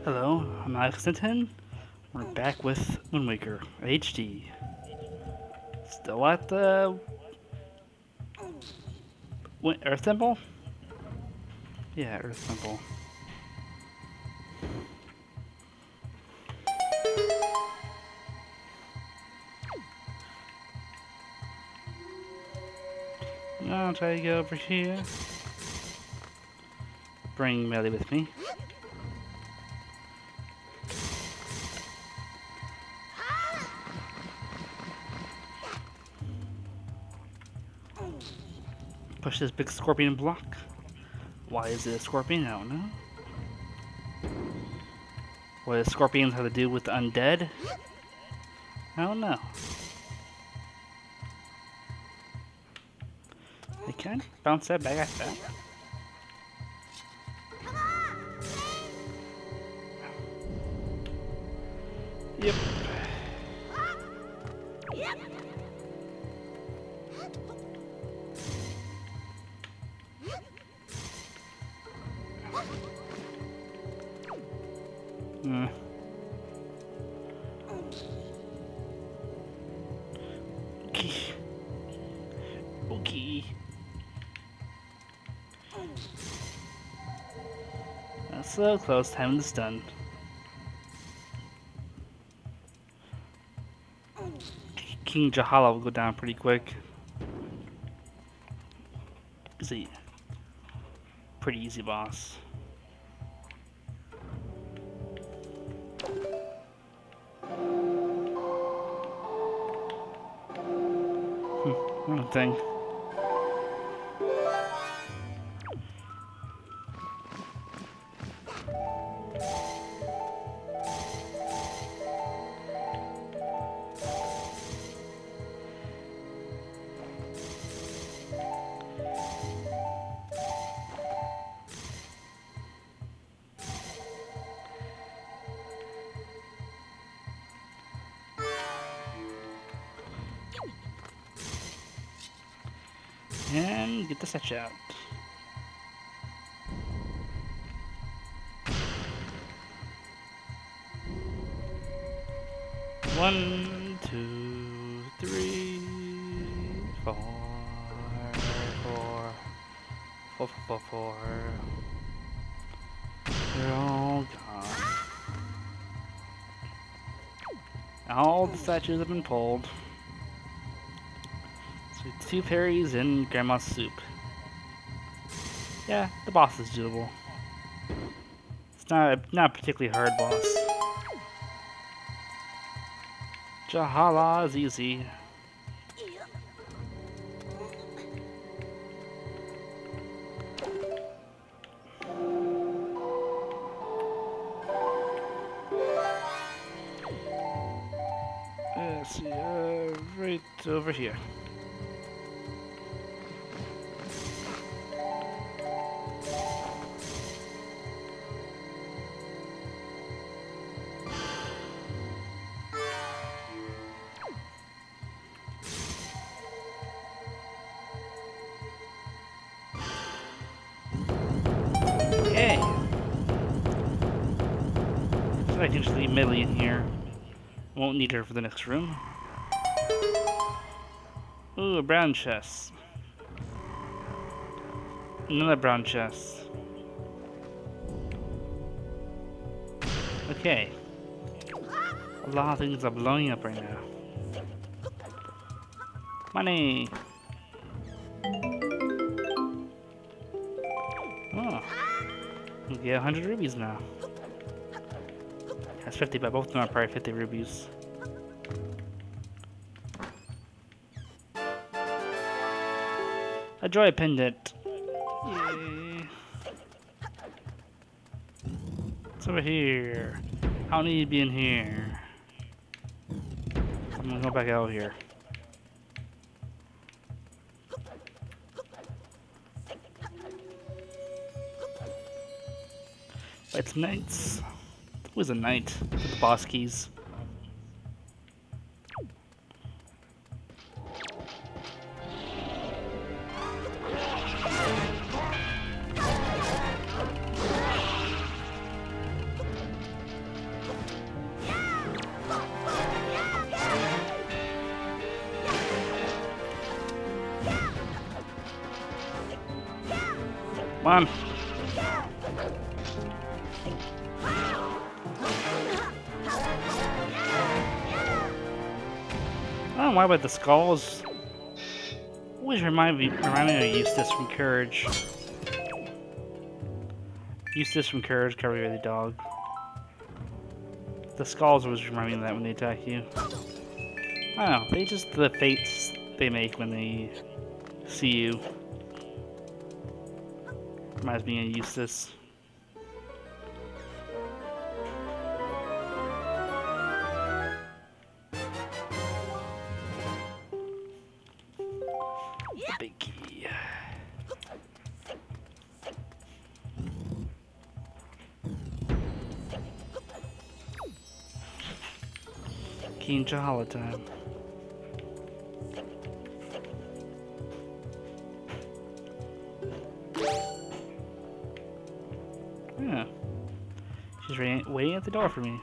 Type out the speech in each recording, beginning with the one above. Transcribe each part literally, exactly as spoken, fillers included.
Hello, I'm Alex Newton. We're back with windWaker H D. Still at the Win Earth Temple? Yeah, Earth Temple. I'll try to go over here. Bring Melly with me. Push this big scorpion block. Why is it a scorpion? I don't know. What does scorpions have to do with the undead? I don't know. They can bounce that back at that. Yep. Hmm. Okay. Okay. That's so close. Time is done. King Jahalla will go down pretty quick. He's a pretty easy boss. Hmm, wrong thing. And get the set out. One, two, three, four, four, four, four, four, four. They're all gone. All the statues have been pulled. Two fairies and grandma's soup. Yeah, the boss is doable. It's not a, not a particularly hard boss. Jahalla is easy. Let's see, uh, right over here. Okay. So I can just leave Millie in here. Won't need her for the next room. Ooh, a brown chest. Another brown chest. Okay. A lot of things are blowing up right now. Money! Oh. We get one hundred rubies now. That's fifty, but both of them are probably fifty rubies. A joy pendant. Yay. It's over here. I don't need to be in here. I'm gonna go back out here. It's knights. It was a knight with the boss keys. Come on. I don't know why, but the skulls always remind me, remind me of Eustace from Courage. Eustace from Courage, covered by the dog. The skulls always remind me of that when they attack you. I don't know, they just, the fates they make when they see you. Reminds me of Eustace. The big key. King Jahalla time. Yeah. She's waiting at the door for me.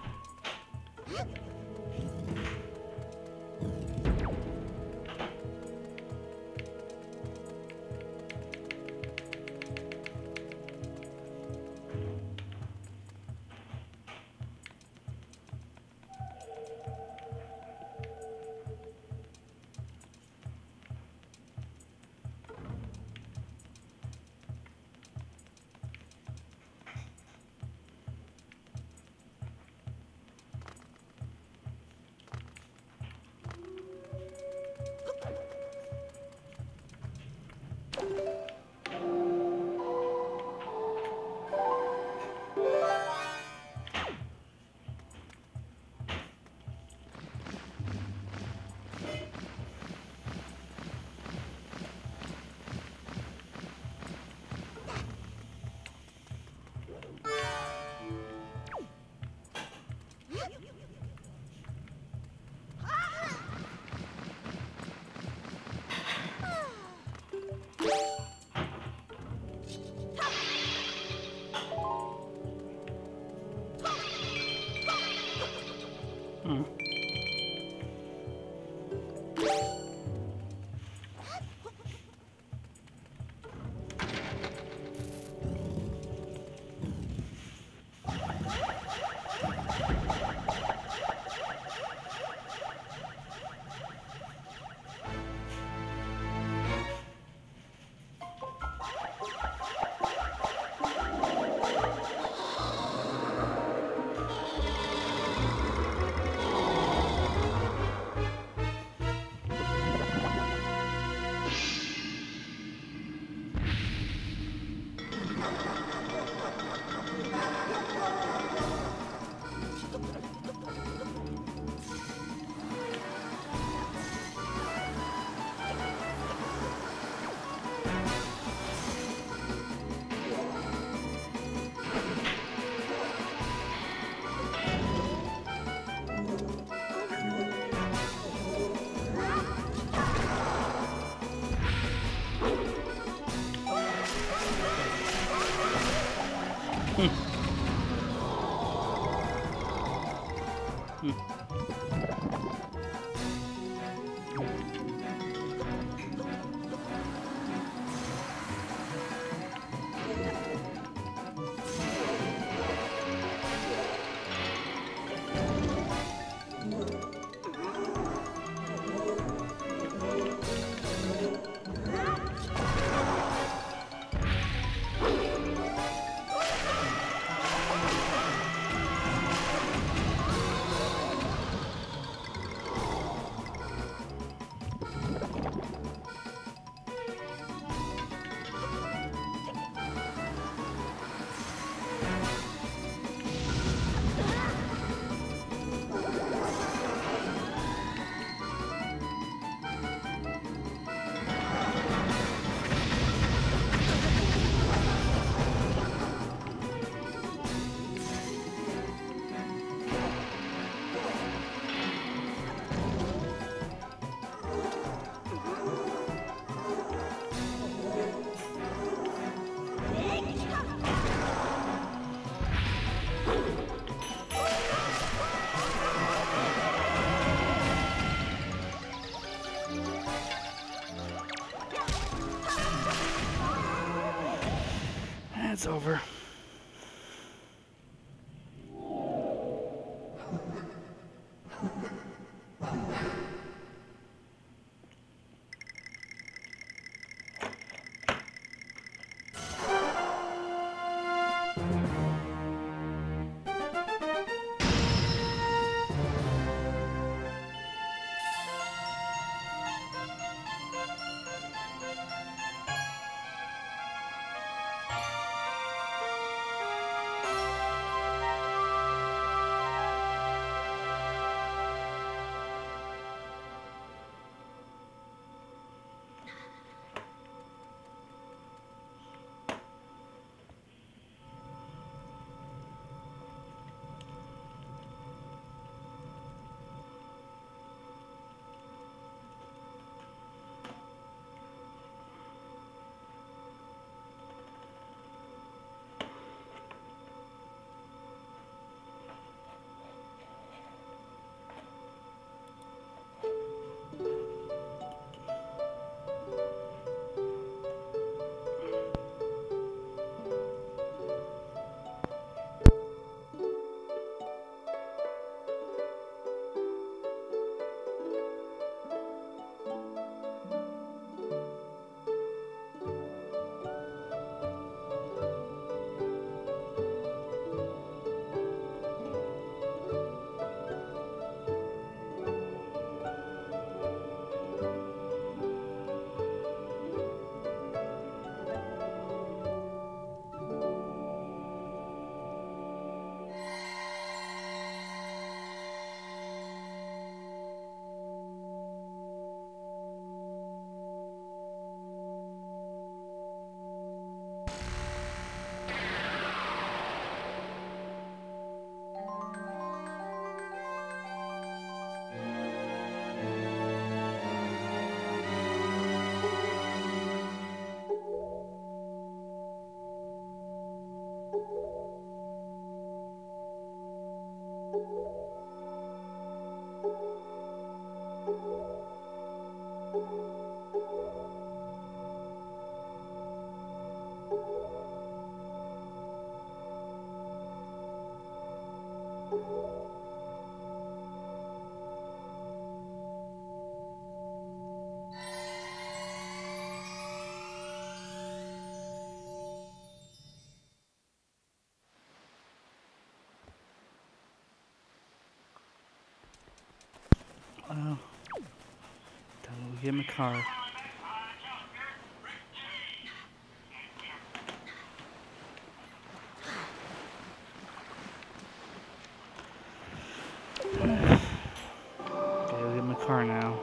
Hmm. it's over. Oh, time to get in the car. Okay, we'll get in the car now.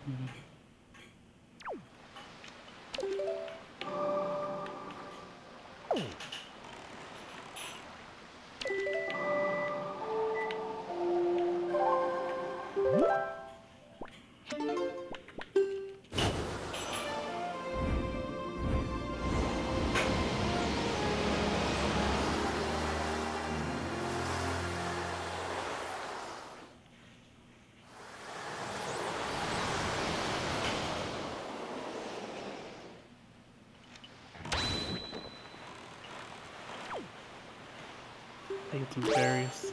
I get some berries.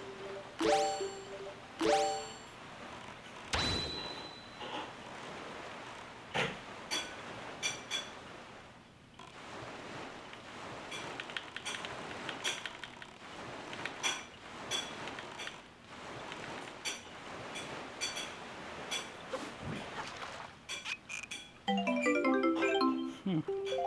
Hmm.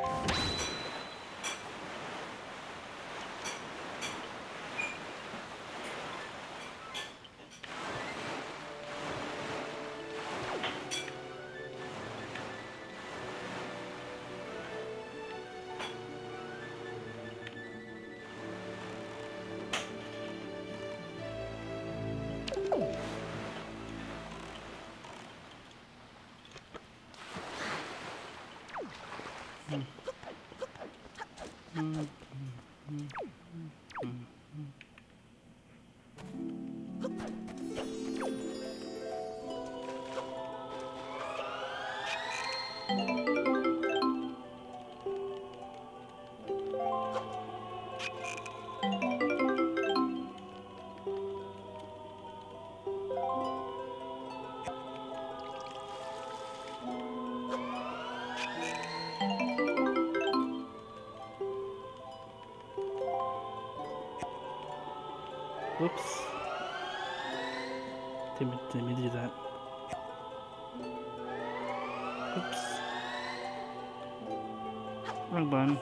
Whoops. Didn't, mean- didn't mean to do that. Oops. Wrong button.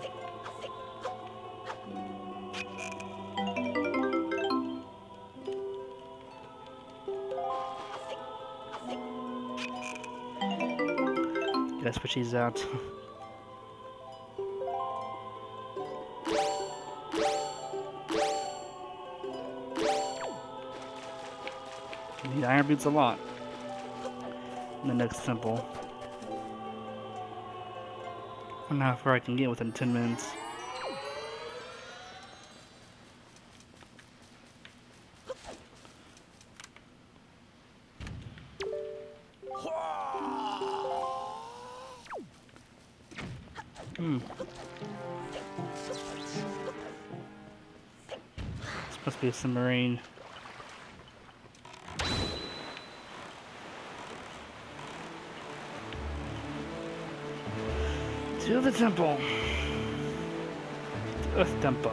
Gotta switch these out. Need iron boots a lot. In the next temple. I don't know how far I can get within ten minutes. Hmm. This must be a submarine. To the temple. To Earth Temple.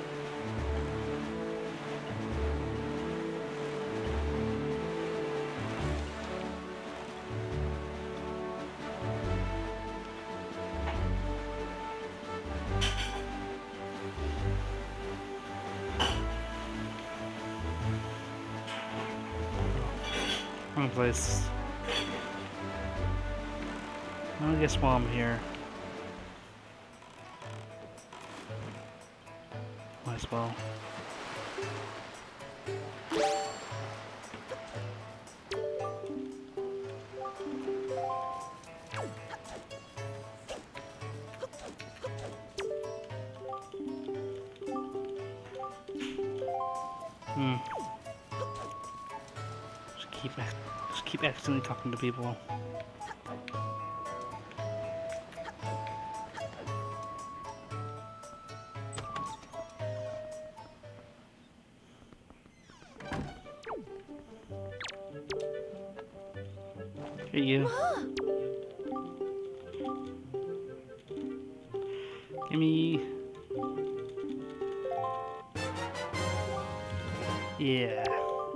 Wrong place. I guess while I'm here, might as well. Hmm. Just keep, just keep accidentally talking to people. Here you. Gimme. Yeah.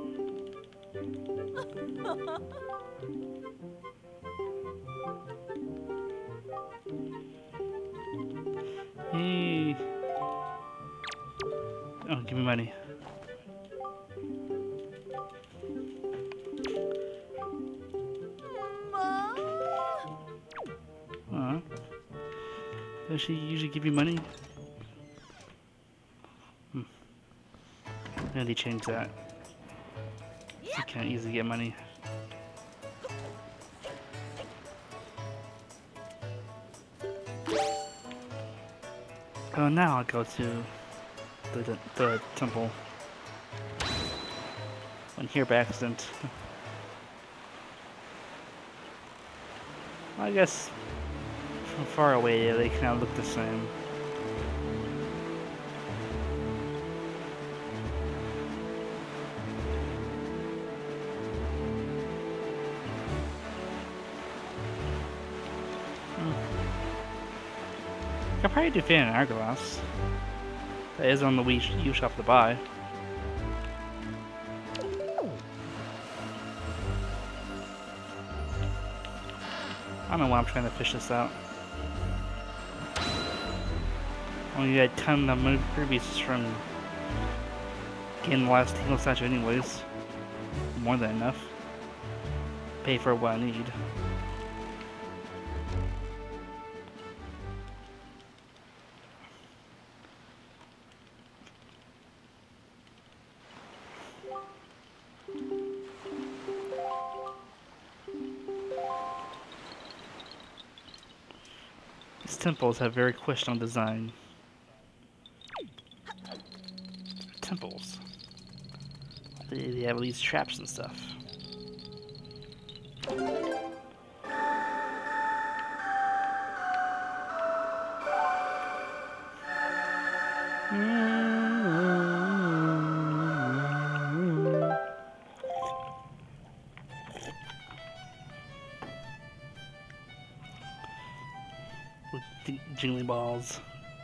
Hey. Oh, give me money. Does she usually give you money? Hmm. Maybe they changed that. You can't easily get money. Oh, now I'll go to the, the, the temple. Went here by accident. I guess from far away, yeah, they kind of look the same. Hmm. I could probably do fan and hourglass. That is on the Wii U shop to buy. I don't know why I'm trying to fish this out. Only had a ton of movie previews from getting the last Tingle statue anyways. More than enough. Pay for what I need. These temples have very questionable design. Temples. They, they have all these traps and stuff. With jingly balls.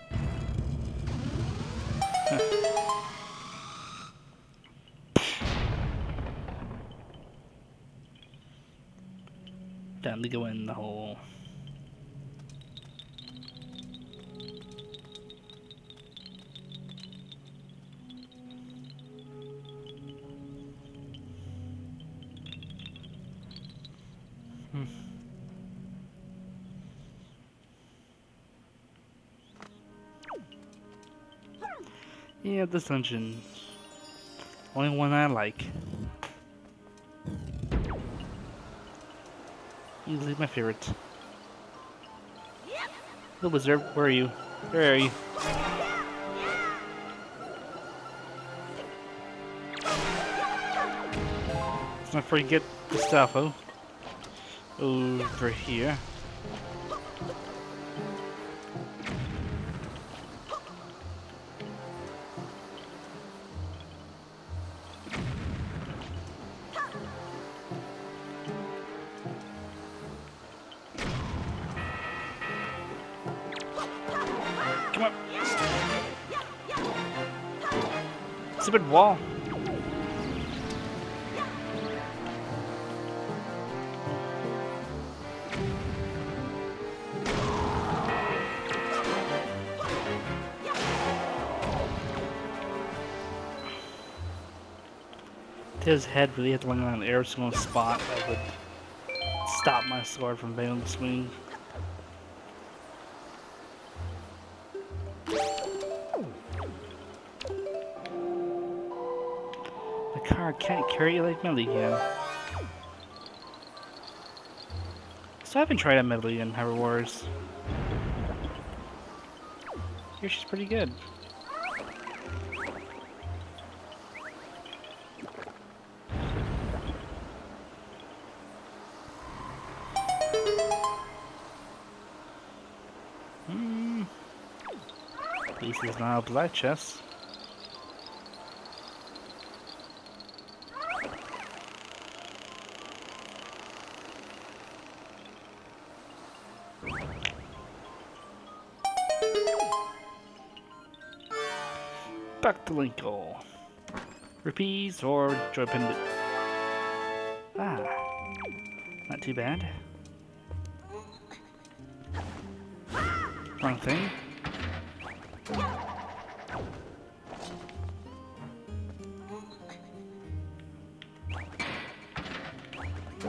Time to go in the hole. Hmm. Yeah, this dungeon. Only one I like. Easily my favorite. Little wizard, where are you? Where are you? Let's not forget the stuff, oh. Over here. Come on. Stupid wall. His head really hit the one on an air single spot that would stop my sword from being able to swing. The car can't carry you like Melody can. So I haven't tried out Melody in Hyrule Wars. Here she's pretty good. Hmm. At least there's not a black chest. Back to Linkle. Rupees or joy pendant. Ah, not too bad. Wrong thing.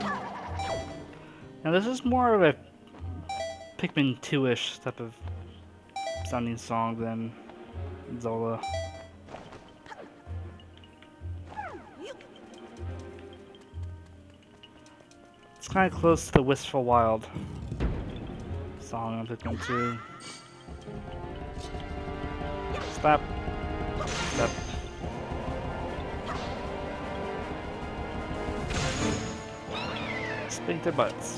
Now this is more of a Pikmin two-ish type of sounding song than Zelda. It's kind of close to the Wistful Wild song I'm picking too. Stop. Stop. Spink their butts.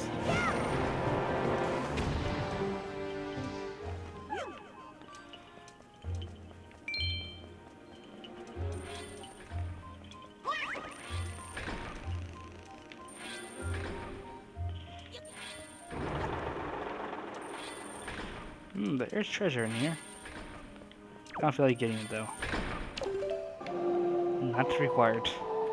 Hmm, there's treasure in here. I don't feel like getting it though. Not required.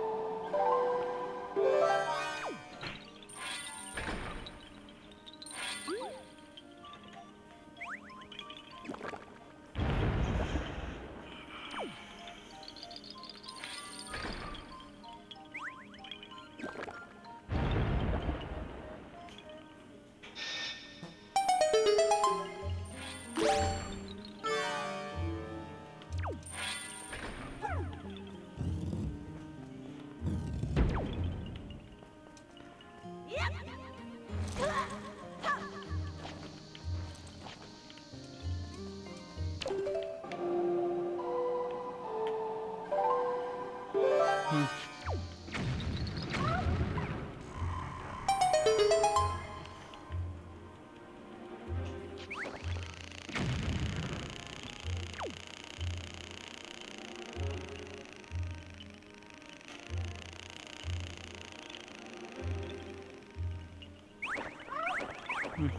Hmm.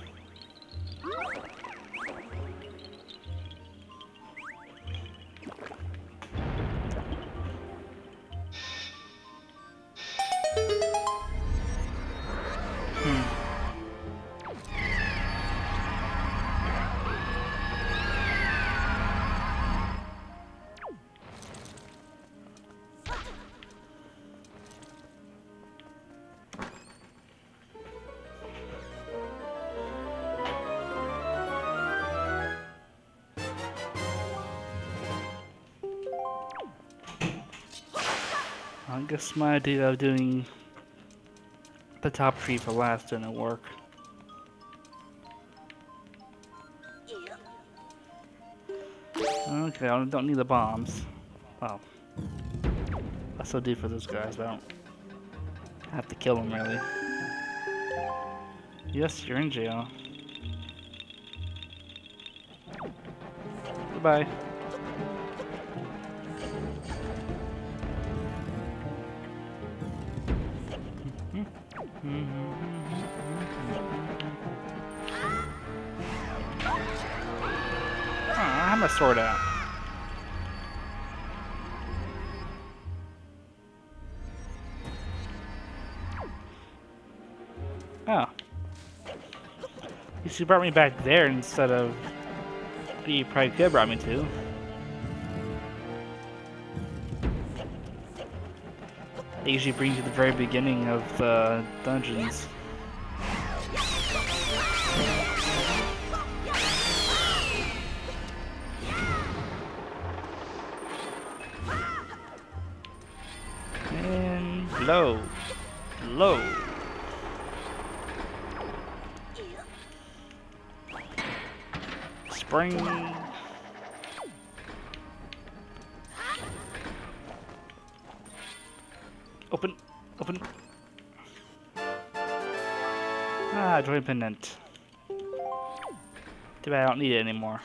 I guess my idea of doing the top tree for last didn't work. Okay, I don't need the bombs. Well, I still do for those guys, but I don't have to kill them really. Yes, you're in jail. Goodbye. Oh, I have my sword out. Oh. You see, brought me back there instead of what you probably could have brought me to. They usually bring you to the very beginning of the dungeons. And blow. Blow. Spring. Open. Open. Ah, joy pendant. Too bad I don't need it anymore.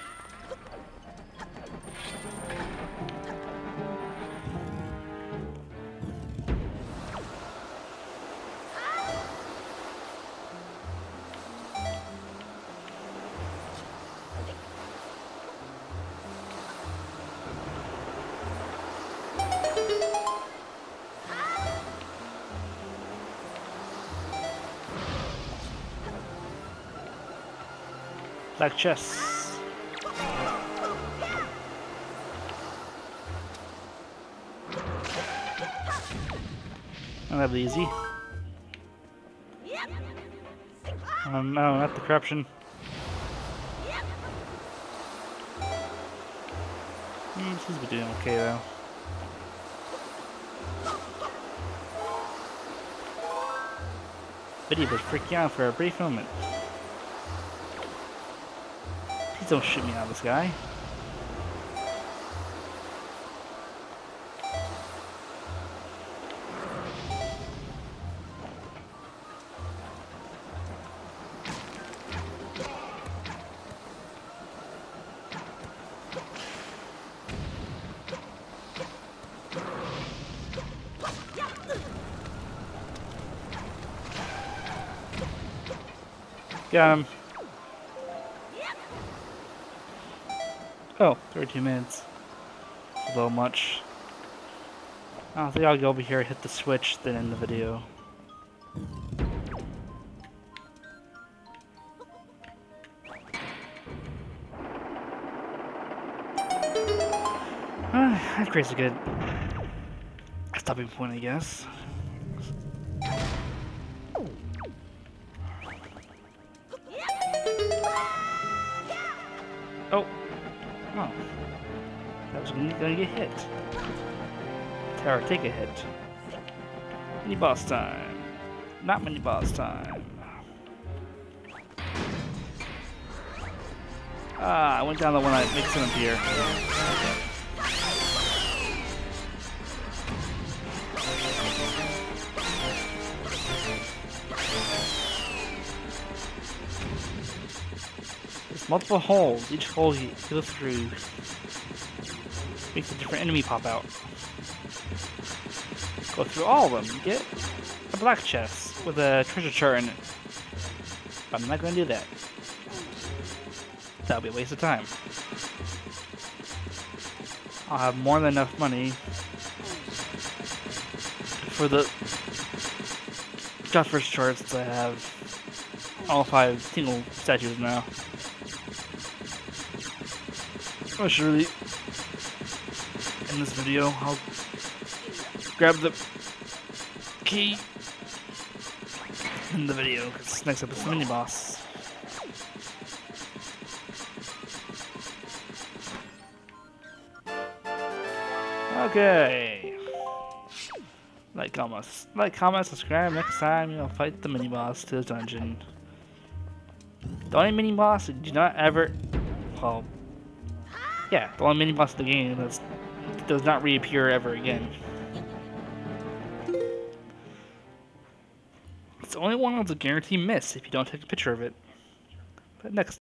Black chests. Oh, that'll be easy. Oh no, not the corruption. He seems to be doing okay though. But he was freaking out for a brief moment. Please don't shoot me out of the sky. Got him. Oh, thirty-two minutes. A little much. I think I'll go over here, hit the switch, then end the video. Uh, that creates a good stopping point, I guess. Oh. Oh. That was gonna get hit. Tower, take a hit. Mini boss time. Not mini boss time. Ah, I went down the one that makes him appear. There's multiple holes. Each hole you go through makes a different enemy pop out. Go through all of them. You get a black chest with a treasure chart in it. But I'm not going to do that. That'll be a waste of time. I'll have more than enough money for the first charts since I have all five single statues now. I should really end this video. I'll grab the key in the video because next up is the mini boss. Okay. Like, comment, like, comment, subscribe. Next time, you'll fight the mini boss to the dungeon. The only mini boss that do not ever, well, yeah, the only mini boss of the game that does not reappear ever again. It's the only one that's a guaranteed miss if you don't take a picture of it. But next